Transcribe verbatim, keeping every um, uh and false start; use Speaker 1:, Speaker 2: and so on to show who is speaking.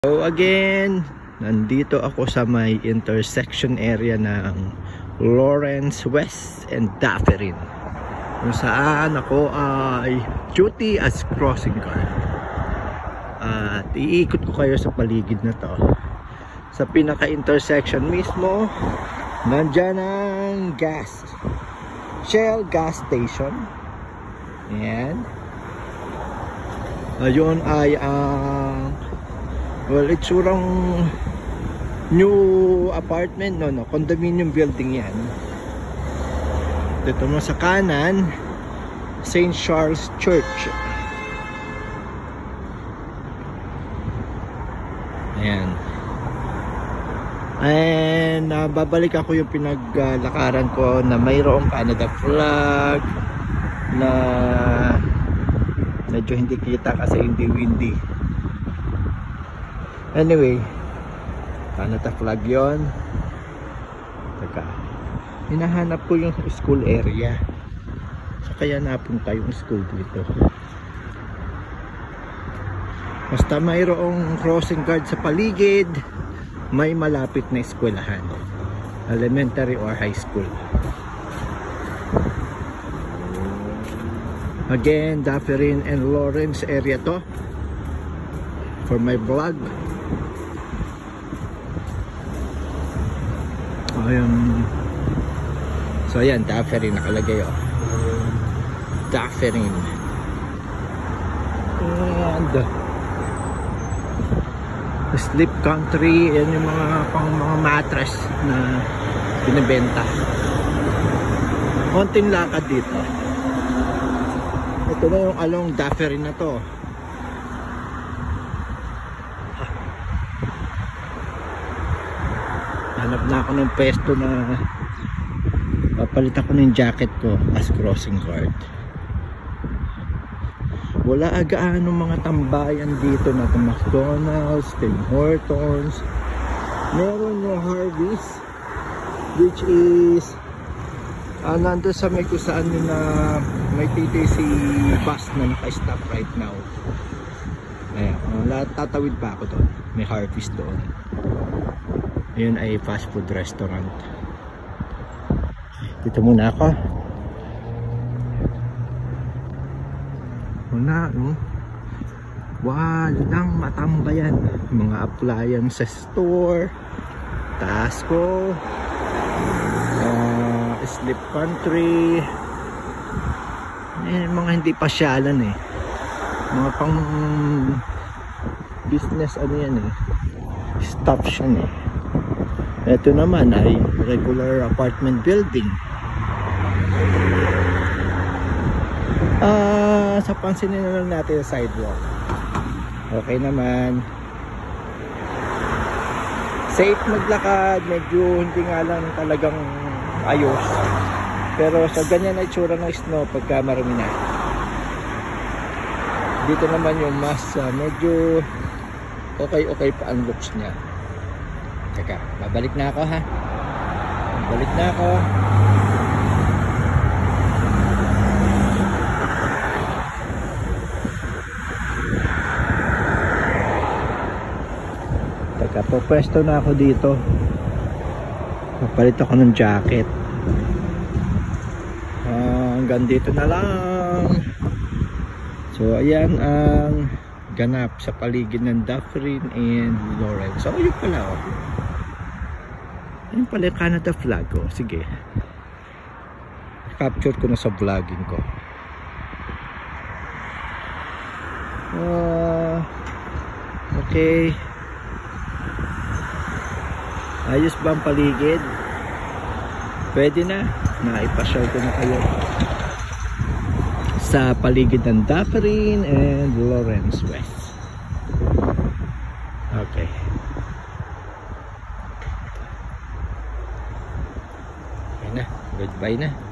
Speaker 1: So again, nandito ako sa may intersection area ng Lawrence West and Dufferin, kung saan ako ay duty as crossing guard. At iikot ko kayo sa paligid na to. Sa pinaka-intersection mismo, nandyan ang gas, Shell gas station. Ayan. Ayun ay ang uh, well, itsurang new apartment, no, no, condominium building yan. Dito mo sa kanan, Saint Charles Church. Ayan. And uh, babalik ako yung pinaglakaran ko na mayroong Canada flag na medyo hindi kita kasi hindi windy. Anyway, Canada flag yon. Teka, hinahanap ko yung school area, so kaya napunta yung school dito. Basta mayroong crossing guard sa paligid, may malapit na eskwelahan, elementary or high school. Again, Dufferin and Lawrence area to for my vlog. Ayan. So ayan, Dufferin nakalagay, oh. Dufferin. And Sleep Country, yan yung mga pang mga mattress na binibenta. Konting lakad dito. Ito na yung along Dufferin na to. Hanap na ako ng pesto na papalit ako ng jacket ko as crossing guard. Wala agaano mga tambayan dito na McDonald's, Tim Hortons. Meron yung Harvey's, which is uh, nandun sa may kusaan yun na may T T C bus na naka-stop right now. Ayan, uh, tatawid pa ako doon. May Harvey's doon. Ayun ay fast food restaurant. Dito muna ako. Wala, no? Walang matambayan. Mga appliances store, Tasco, uh, Sleep Country. Eh, mga hindi pasyalan eh. Mga pang business ano yan eh. Stop siya eh. Ito naman ay regular apartment building. Ah, uh, sa pansinin na lang natin yung sidewalk. Okay naman. Safe maglakad, medyo hindi nga lang talagang ayos. Pero sa ganyan na itsura ng snow pagka marumi na. Dito naman yung mas uh, medyo okay-okay pa ang looks niya. Teka, babalik na ako ha. Babalik na ako. Teka, pupwesto na ako dito. Papalit ako ng jacket. Uh, hanggang dito na lang. So, ayan ang ganap sa paligid ng Dufferin and Lawrence. So, yun pala, oh. Ayun pala yung Canada flag, oh. Sige, capture ko na sa vlogging ko. Uh, okay. Ayos ba ang paligid? Pwede na. Naipasyal ko na kayo sa paligid ng Dufferin and Lawrence West. Okay. Ayan na. Goodbye na.